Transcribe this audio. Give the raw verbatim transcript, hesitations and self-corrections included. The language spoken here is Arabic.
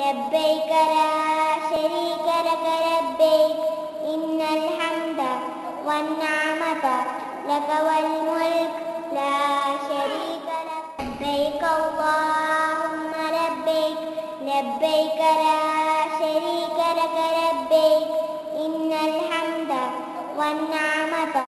لبيك لا شريك لك لبيك إن الحمد والنعمة لك والملك لا شريك لك لبيك اللهم لبيك لبيك لا شريك لك لبيك إن الحمد والنعمة